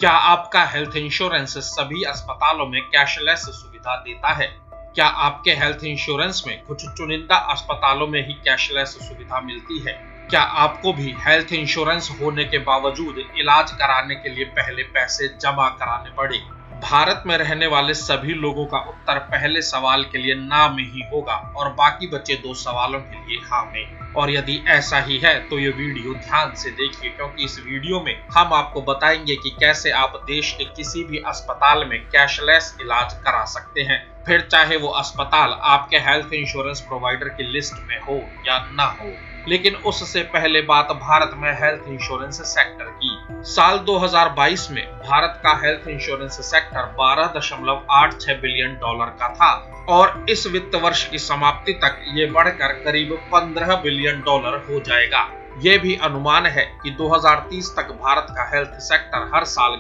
क्या आपका health insurance सभी अस्पतालों में कैशलेस सुविधा देता है? क्या आपके हेल्थ इंश्योरेंस में कुछ चुनिंदा अस्पतालों में ही कैशलेस सुविधा मिलती है? क्या आपको भी हेल्थ इंश्योरेंस होने के बावजूद इलाज कराने के लिए पहले पैसे जमा कराने पड़े? भारत में रहने वाले सभी लोगों का उत्तर पहले सवाल के लिए ना में ही होगा और बाकी बचे दो सवालों के लिए हाँ में। और यदि ऐसा ही है तो ये वीडियो ध्यान से देखिए, क्योंकि इस वीडियो में हम आपको बताएंगे कि कैसे आप देश के किसी भी अस्पताल में कैशलेस इलाज करा सकते हैं, फिर चाहे वो अस्पताल आपके हेल्थ इंश्योरेंस प्रोवाइडर की लिस्ट में हो या ना हो। लेकिन उससे पहले बात भारत में हेल्थ इंश्योरेंस सेक्टर की। साल 2022 में भारत का हेल्थ इंश्योरेंस सेक्टर $12.86 बिलियन का था और इस वित्त वर्ष की समाप्ति तक ये बढ़कर करीब $15 बिलियन हो जाएगा। ये भी अनुमान है कि 2030 तक भारत का हेल्थ सेक्टर हर साल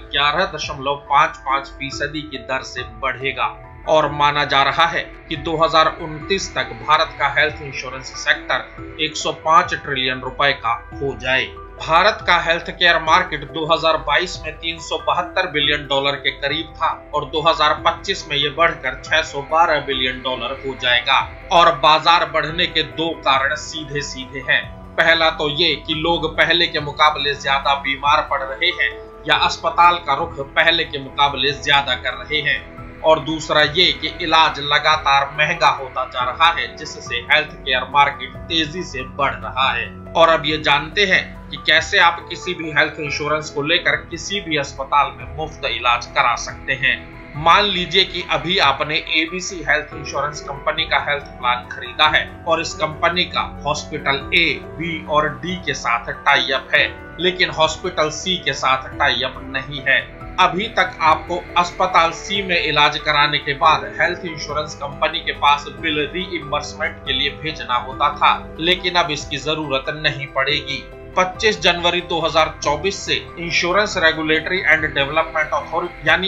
11.55% की दर से बढ़ेगा और माना जा रहा है कि 2029 तक भारत का हेल्थ इंश्योरेंस सेक्टर 105 ट्रिलियन रुपए का हो जाए। भारत का हेल्थ केयर मार्केट 2022 में $372 बिलियन के करीब था और 2025 में ये बढ़कर $612 बिलियन हो जाएगा। और बाजार बढ़ने के दो कारण सीधे सीधे हैं। पहला तो ये कि लोग पहले के मुकाबले ज्यादा बीमार पड़ रहे हैं या अस्पताल का रुख पहले के मुकाबले ज्यादा कर रहे हैं, और दूसरा ये कि इलाज लगातार महंगा होता जा रहा है, जिससे हेल्थ केयर मार्केट तेजी से बढ़ रहा है। और अब ये जानते हैं कि कैसे आप किसी भी हेल्थ इंश्योरेंस को लेकर किसी भी अस्पताल में मुफ्त इलाज करा सकते हैं। मान लीजिए कि अभी आपने एबीसी हेल्थ इंश्योरेंस कंपनी का हेल्थ प्लान खरीदा है और इस कंपनी का हॉस्पिटल ए, बी और डी के साथ टाई अप है, लेकिन हॉस्पिटल सी के साथ टाई अप नहीं है। अभी तक आपको अस्पताल सी में इलाज कराने के बाद हेल्थ इंश्योरेंस कंपनी के पास बिल रीइंबर्समेंट के लिए भेजना होता था, लेकिन अब इसकी जरूरत नहीं पड़ेगी। 25 जनवरी 2024 से insurance regulatory and development authority यानी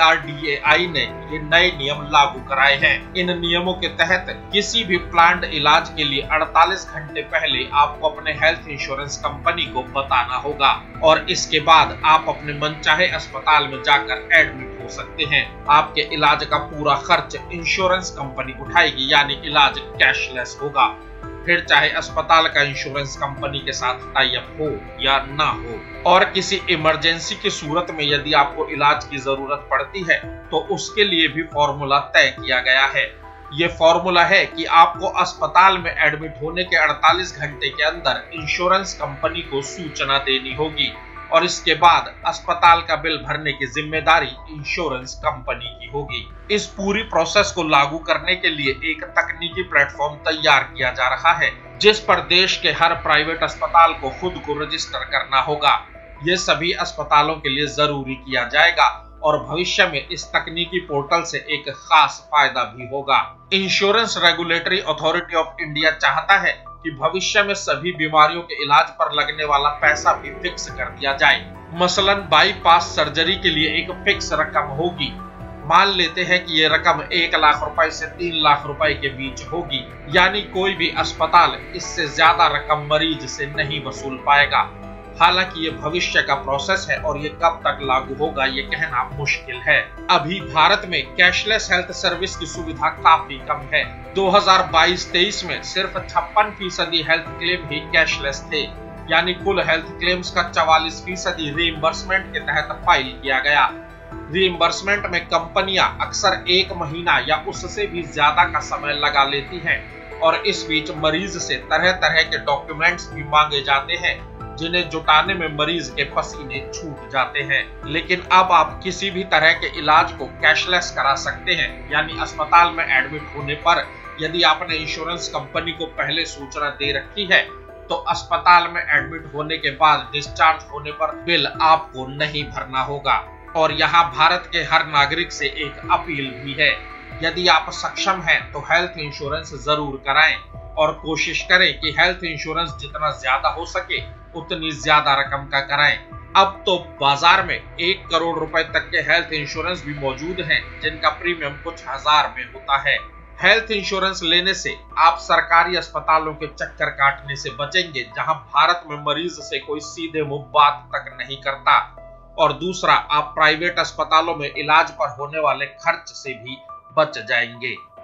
IRDAI ने ये नए नियम लागू कराए हैं। इन नियमों के तहत किसी भी प्लान्ड इलाज के लिए 48 घंटे पहले आपको अपने हेल्थ इंश्योरेंस कंपनी को बताना होगा और इसके बाद आप अपने मनचाहे अस्पताल में जाकर एडमिट हो सकते हैं। आपके इलाज का पूरा खर्च इंश्योरेंस कंपनी उठाएगी, यानी इलाज कैशलेस होगा, फिर चाहे अस्पताल का इंश्योरेंस कंपनी के साथ टाई अप हो या ना हो। और किसी इमरजेंसी की सूरत में यदि आपको इलाज की जरूरत पड़ती है तो उसके लिए भी फॉर्मूला तय किया गया है। ये फॉर्मूला है कि आपको अस्पताल में एडमिट होने के 48 घंटे के अंदर इंश्योरेंस कंपनी को सूचना देनी होगी और इसके बाद अस्पताल का बिल भरने की जिम्मेदारी इंश्योरेंस कंपनी की होगी। इस पूरी प्रोसेस को लागू करने के लिए एक तकनीकी प्लेटफॉर्म तैयार किया जा रहा है, जिस पर देश के हर प्राइवेट अस्पताल को खुद को रजिस्टर करना होगा। ये सभी अस्पतालों के लिए जरूरी किया जाएगा और भविष्य में इस तकनीकी पोर्टल से एक खास फायदा भी होगा। Insurance regulatory authority of India चाहता है कि भविष्य में सभी बीमारियों के इलाज पर लगने वाला पैसा भी फिक्स कर दिया जाए। मसलन बाईपास सर्जरी के लिए एक फिक्स रकम होगी। मान लेते हैं कि ये रकम 1 लाख रुपए से 3 लाख रुपए के बीच होगी, यानी कोई भी अस्पताल इससे ज्यादा रकम मरीज से नहीं वसूल पाएगा। हालांकि ये भविष्य का प्रोसेस है और ये कब तक लागू होगा ये कहना मुश्किल है। अभी भारत में कैशलेस हेल्थ सर्विस की सुविधा काफी कम है। 2022-23 में सिर्फ 56% हेल्थ क्लेम ही कैशलेस थे, यानी कुल हेल्थ क्लेम्स का 44% रीइंबर्समेंट के तहत फाइल किया गया। रीइंबर्समेंट में कंपनियां अक्सर 1 महीना या उससे भी ज्यादा का समय लगा लेती हैं और इस बीच मरीज से तरह तरह के डॉक्यूमेंट्स भी मांगे जाते हैं, जिन्हें जुटाने में मरीज के पसीने छूट जाते हैं। लेकिन अब आप किसी भी तरह के इलाज को कैशलेस करा सकते हैं, यानी अस्पताल में एडमिट होने पर यदि आपने इंश्योरेंस कंपनी को पहले सूचना दे रखी है तो अस्पताल में एडमिट होने के बाद डिस्चार्ज होने पर बिल आपको नहीं भरना होगा। और यहाँ भारत के हर नागरिक से एक अपील भी है, यदि आप सक्षम हैं तो हेल्थ इंश्योरेंस जरूर कराएं और कोशिश करें कि हेल्थ इंश्योरेंस जितना ज्यादा हो सके उतनी ज्यादा रकम का कराएं। अब तो बाजार में 1 करोड़ रुपए तक के हेल्थ इंश्योरेंस भी मौजूद हैं, जिनका प्रीमियम कुछ हजार में होता है। हेल्थ इंश्योरेंस लेने से आप सरकारी अस्पतालों के चक्कर काटने से बचेंगे, जहां भारत में मरीज से कोई सीधे मुंह बात तक नहीं करता। और दूसरा, आप प्राइवेट अस्पतालों में इलाज पर होने वाले खर्च से भी बच जाएंगे।